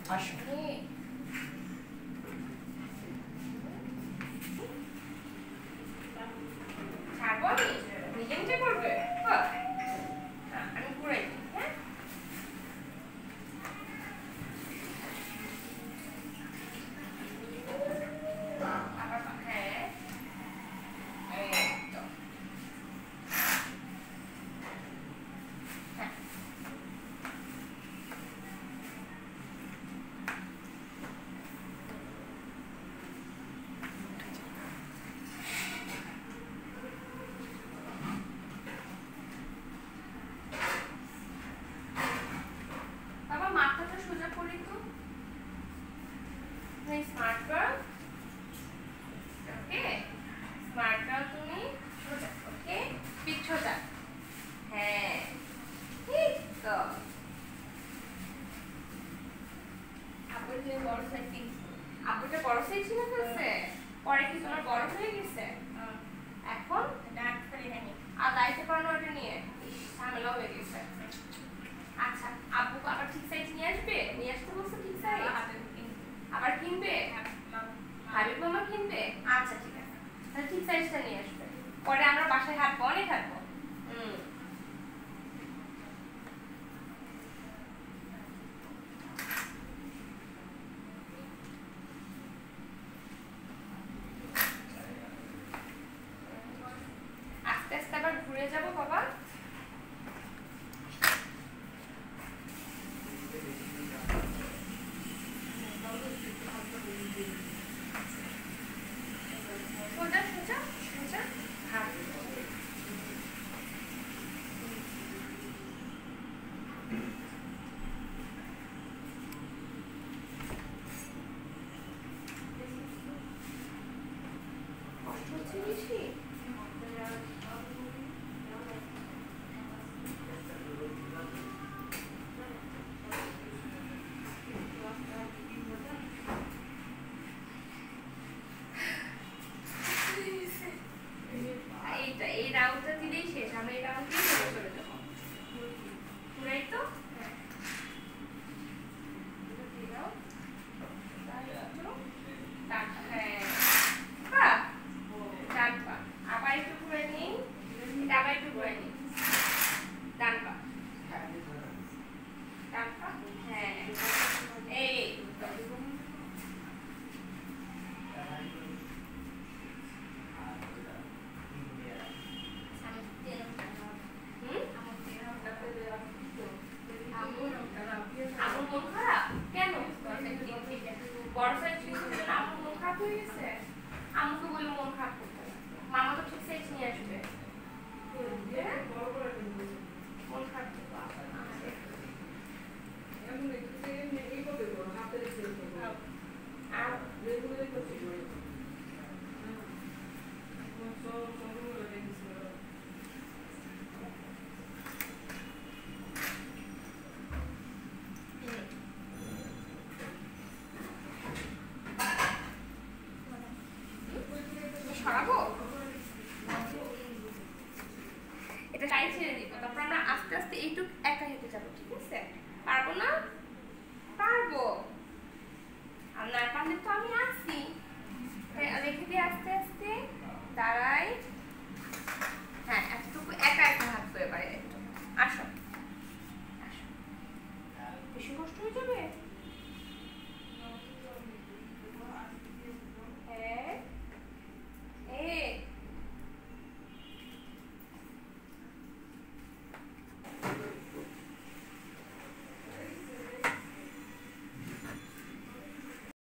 আসো ছাড়বো আমি নিজে নিজে করবে আমি ঘুরাই দিই হ্যাঁ আবার হ্যাঁ এই তো হ্যাঁ বাবা মাথাটা সোজা করি তো smart girl okay smart girl তুমি সোজা ওকে পিঠ সোজা হ্যাঁ ঠিক তো আপুটা বড় সাইজ আপুটা বড় সাইজ ছিল ফেলছে পরে কি তোমার বড় হয়ে গেছে এখন ডাক খালি হয়নি আর দাইতে পারো না ওটা নিয়ে ঝামেলা হয়ে গেছে আচ্ছা আপু আবার ঠিক সাইজ নিয়ে আসবে নিয়ে আসতে বলছো ঠিক সাইজ আবার কিনবে হাবিব মামা কিনবে আচ্ছা ঠিক আছে তাহলে ঠিক সাইজটা নিয়ে আসবে পরে আমরা বাসায় হাঁটবো অনেক হাঁটবো আস্তে আস্তে আবার ঘুরে যাবো বাবা সোজা সোজা সোজা হাত কষ্ট হচ্ছে বেশি এইটা এই রাউন্ডটা দিলেই শেষ আমরা এই রাউন্ড দিয়ে চলে যাবো পুরাই তো আবার একটু ঘুরে নিই এটা আবার একটু ঘুরে নিই ডান পা ডান পা হ্যাঁ এই আমার মন খারাপ কেন বড় সাইজ ছিল না আমার মন খারাপ হয়ে গেছে আমাকে বলে মন খারাপ করতে মামা তো ঠিক সাইজ নিয়ে আসবে মন খারাপ সরাবো এটা টাইট ছেড়ে দিব তারপর আমরা আস্তে আস্তে এইটুক একা হেঁটে যাবো ঠিক আছে